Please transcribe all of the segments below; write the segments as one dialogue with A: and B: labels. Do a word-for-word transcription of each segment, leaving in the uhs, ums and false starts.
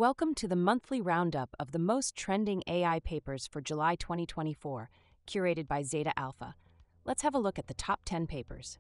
A: Welcome to the monthly roundup of the most trending A I papers for July twenty twenty-four, curated by Zeta Alpha. Let's have a look at the top ten papers.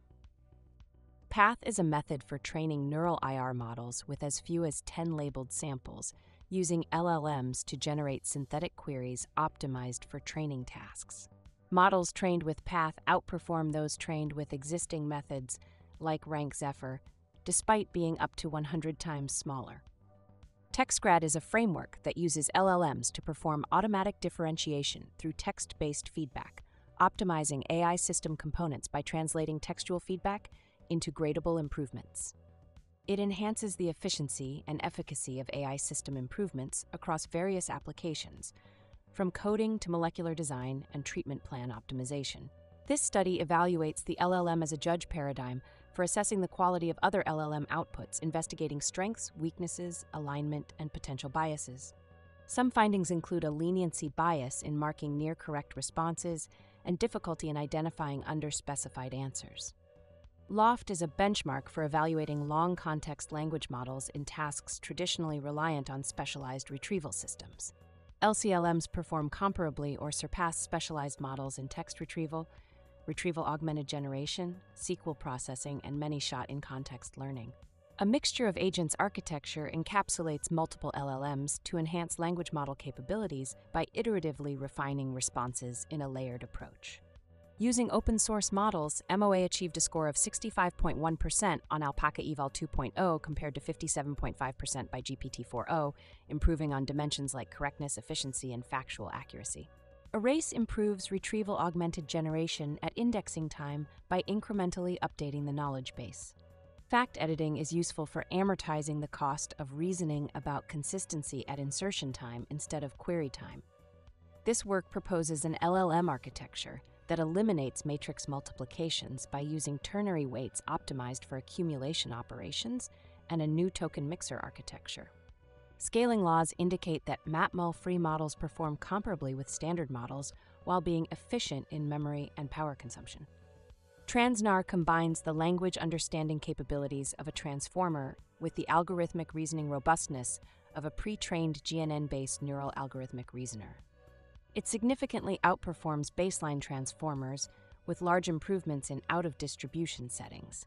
A: Path is a method for training neural I R models with as few as ten labeled samples, using L L Ms to generate synthetic queries optimized for training tasks. Models trained with Path outperform those trained with existing methods, like RankZephyr, despite being up to one hundred times smaller. TextGrad is a framework that uses L L Ms to perform automatic differentiation through text-based feedback, optimizing A I system components by translating textual feedback into gradable improvements. It enhances the efficiency and efficacy of A I system improvements across various applications, from coding to molecular design and treatment plan optimization. This study evaluates the L L M as a judge paradigm for assessing the quality of other L L M outputs, investigating strengths, weaknesses, alignment, and potential biases. Some findings include a leniency bias in marking near-correct responses and difficulty in identifying underspecified answers. LOFT is a benchmark for evaluating long-context language models in tasks traditionally reliant on specialized retrieval systems. L C L Ms perform comparably or surpass specialized models in text retrieval, retrieval augmented generation, S Q L processing, and many-shot in-context learning. A mixture of agents architecture encapsulates multiple L L Ms to enhance language model capabilities by iteratively refining responses in a layered approach. Using open-source models, M O A achieved a score of sixty-five point one percent on Alpaca Eval two point oh compared to fifty-seven point five percent by G P T four point oh, improving on dimensions like correctness, efficiency, and factual accuracy. Erase improves retrieval augmented generation at indexing time by incrementally updating the knowledge base. Fact editing is useful for amortizing the cost of reasoning about consistency at insertion time instead of query time. This work proposes an L L M architecture that eliminates matrix multiplications by using ternary weights optimized for accumulation operations and a new token mixer architecture. Scaling laws indicate that MapMul-free models perform comparably with standard models while being efficient in memory and power consumption. TransNAR combines the language understanding capabilities of a transformer with the algorithmic reasoning robustness of a pre-trained G N N-based neural algorithmic reasoner. It significantly outperforms baseline transformers with large improvements in out-of-distribution settings.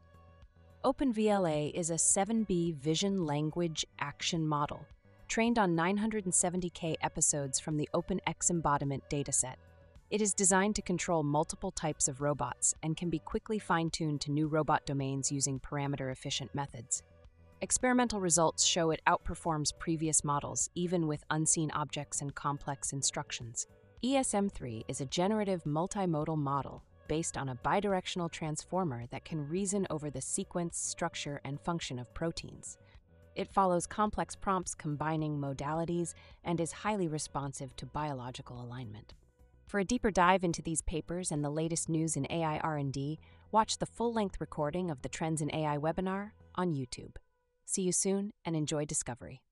A: OpenVLA is a seven B vision language action model trained on nine hundred seventy K episodes from the OpenX embodiment dataset. It is designed to control multiple types of robots and can be quickly fine-tuned to new robot domains using parameter-efficient methods. Experimental results show it outperforms previous models, even with unseen objects and complex instructions. E S M three is a generative multimodal model based on a bidirectional transformer that can reason over the sequence, structure, and function of proteins. It follows complex prompts combining modalities and is highly responsive to biological alignment. For a deeper dive into these papers and the latest news in A I R and D, watch the full-length recording of the Trends in A I webinar on YouTube. See you soon and enjoy discovery.